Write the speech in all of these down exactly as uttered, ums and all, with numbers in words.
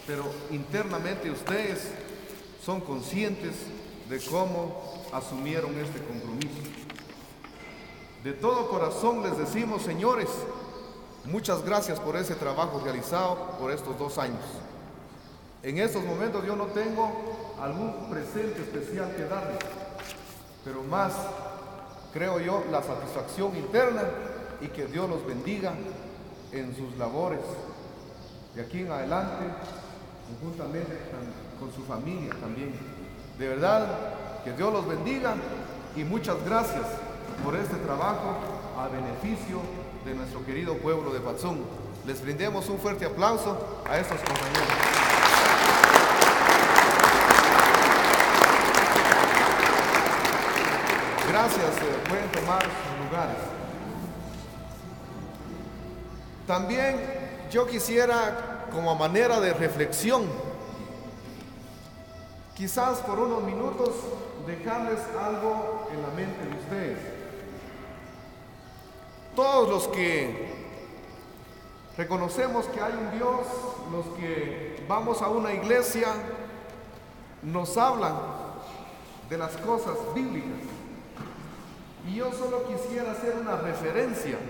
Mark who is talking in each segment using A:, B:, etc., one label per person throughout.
A: pero internamente ustedes son conscientes de cómo asumieron este compromiso. De todo corazón les decimos, señores, muchas gracias por ese trabajo realizado por estos dos años. En estos momentos yo no tengo algún presente especial que darles, pero más, creo yo, la satisfacción interna y que Dios los bendiga en sus labores de aquí en adelante, conjuntamente con su familia también. De verdad, que Dios los bendiga y muchas gracias por este trabajo a beneficio de nuestro querido pueblo de Patzún. Les brindemos un fuerte aplauso a estos compañeros. Gracias, eh, pueden tomar sus lugares. También yo quisiera, como manera de reflexión, quizás por unos minutos dejarles algo en la mente de ustedes. Todos los que reconocemos que hay un Dios, los que vamos a una iglesia, nos hablan de las cosas bíblicas. Y yo solo quisiera hacer una referencia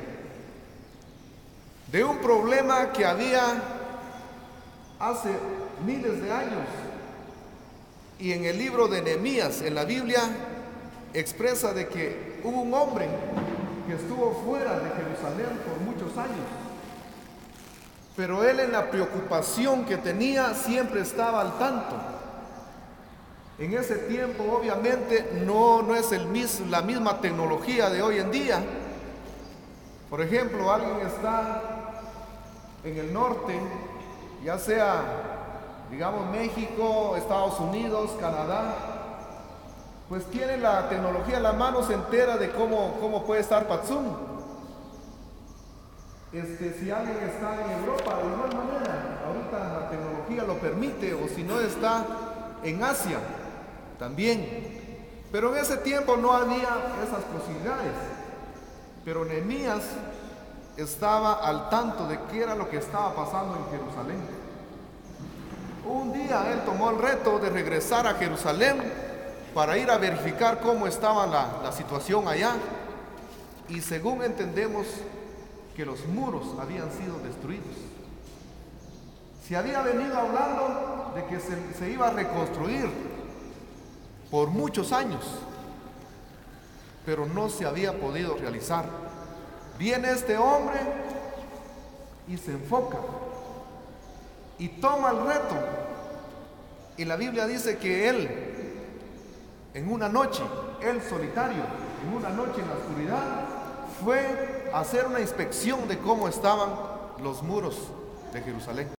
A: de un problema que había hace miles de años. Y en el libro de Nehemías, en la Biblia, expresa de que hubo un hombre que estuvo fuera de Jerusalén por muchos años. Pero él, en la preocupación que tenía, siempre estaba al tanto. En ese tiempo, obviamente, no, no es el mis, la misma tecnología de hoy en día. Por ejemplo, alguien está en el norte, ya sea, digamos, México, Estados Unidos, Canadá, pues tiene la tecnología a la mano, se entera de cómo, cómo puede estar Patzún. Este, si alguien está en Europa, de igual manera, ahorita la tecnología lo permite, o si no está en Asia, también. Pero en ese tiempo no había esas posibilidades. Pero Nehemías estaba al tanto de qué era lo que estaba pasando en Jerusalén. Un día él tomó el reto de regresar a Jerusalén para ir a verificar cómo estaba la, la situación allá. Y según entendemos que los muros habían sido destruidos. Se había venido hablando de que se, se iba a reconstruir por muchos años, pero no se había podido realizar. Viene este hombre y se enfoca y toma el reto, y la Biblia dice que él, en una noche, él solitario, en una noche en la oscuridad, fue a hacer una inspección de cómo estaban los muros de Jerusalén.